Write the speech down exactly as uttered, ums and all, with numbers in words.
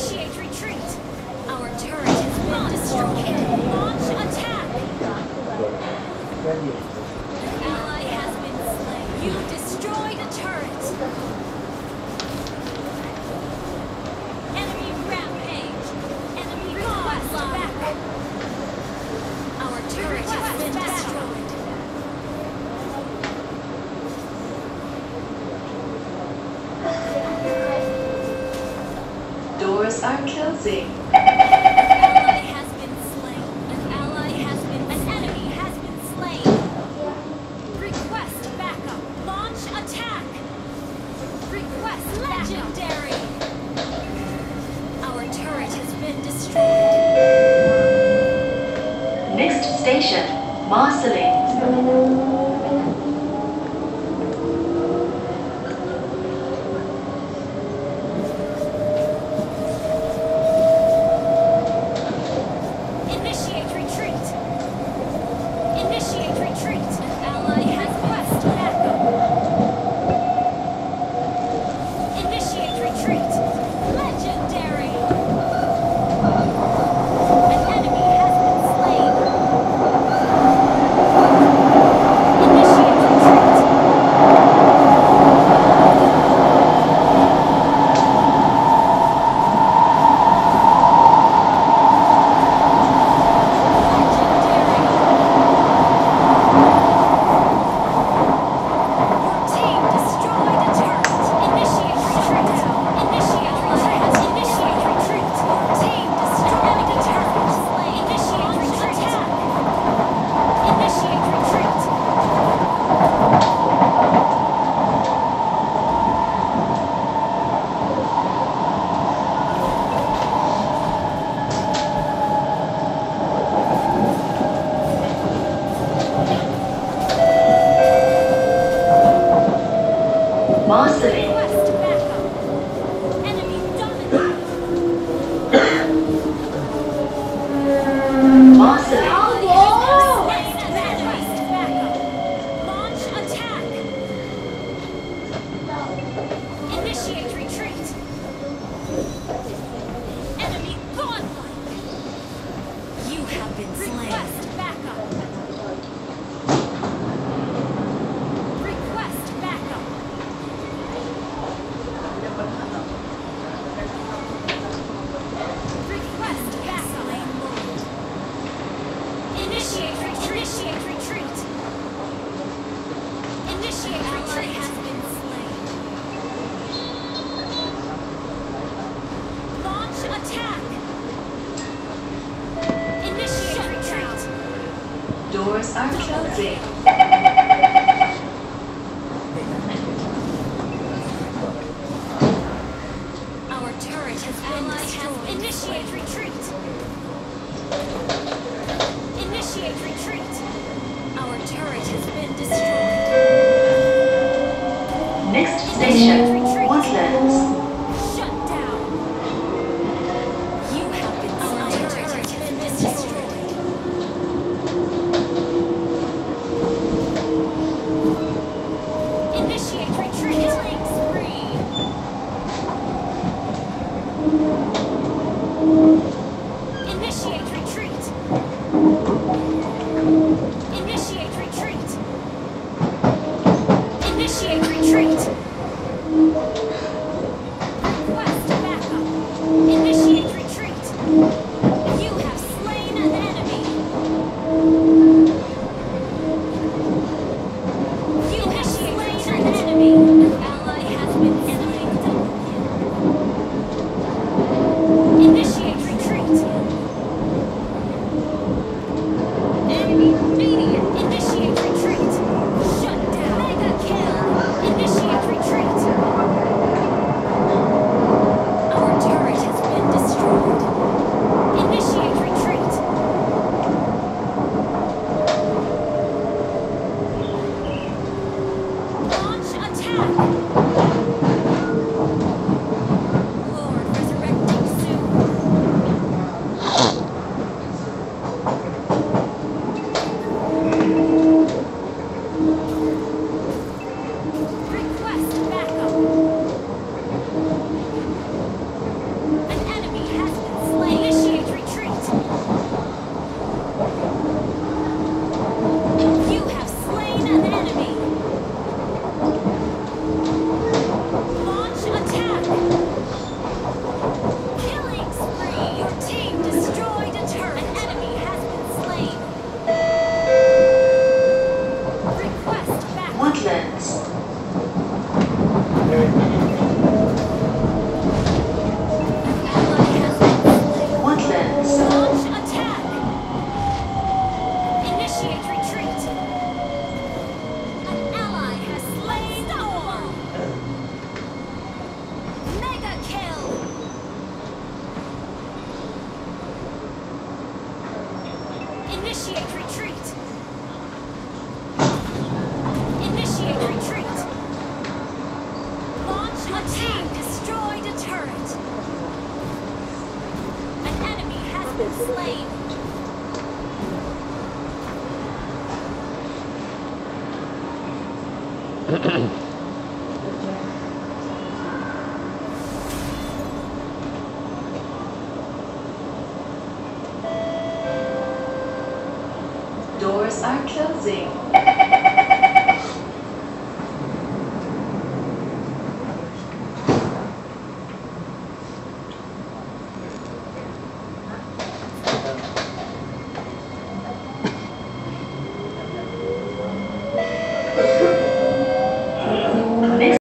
Initiate retreat. Our turret has been destroyed. Launch attack. An ally has been slain. You destroyed a turret. Enemy rampage. Enemy request backup. Our turret has been destroyed. Doors are closing. An ally has been slain. An ally has been. An enemy has been slain. Request backup. Launch attack. Request legendary. Our turret has been destroyed. Next station, Marceline. Initiate retreat. Initiate retreat. An ally has quest backup. Initiate retreat. Legendary. An enemy has been slain. Initiate retreat. Team destroyed a turret. Initiate retreat. Initiate retreat. Initiate retreat. Team destroyed a turret. Initiate retreat. Initiate retreat. Marceline. Request backup. Enemy dominated. Marceline. Request backup. Launch attack. Initiate retreat. Enemy godlike. You have been slain. Request backup. Request backup. Request backup. Initiate retreat. Initiate retreat. Initiate retreat has been slain. Launch attack. Initiate retreat. Doors are closing. Our turret has been destroyed. Initiate retreat. Initiate retreat. Our turret has been destroyed. Next station, Woodlands. Shut down. You have been slain. Our turret has been destroyed. Initiate retreat. Killing spree. Initiate retreat. Initiate retreat. Initiate retreat. Initiate retreat. Initiate retreat. Launch a team destroyed a turret. An enemy has been slain. Doors are closing.